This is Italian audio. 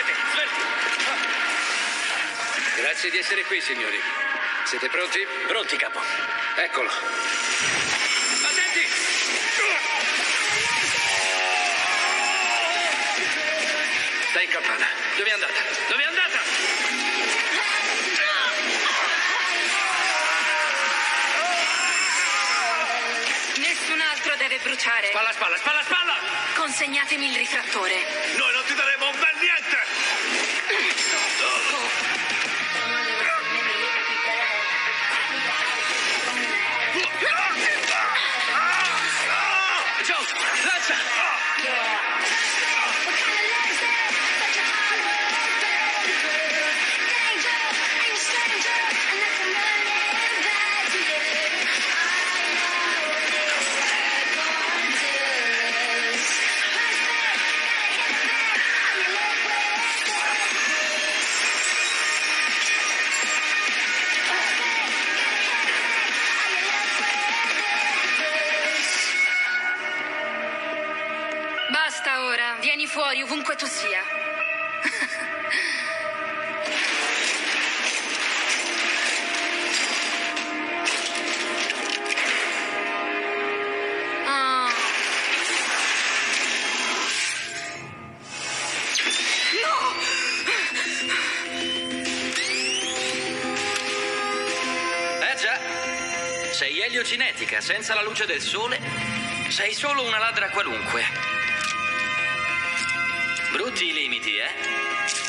Smettete, smetti! Grazie di essere qui, signori. Siete pronti? Pronti, capo. Eccolo. Attenti! Sta in campana. Dove è andata? Dove è andata? Nessun altro deve bruciare. Spalla, spalla, spalla, spalla! Consegnatemi il rifrattore. Noi non ti daremo un bel niente! Joe, lancia! Basta ora, vieni fuori ovunque tu sia. Oh. Già, sei eliocinetica, senza la luce del sole sei solo una ladra qualunque. Brutti i limiti, eh?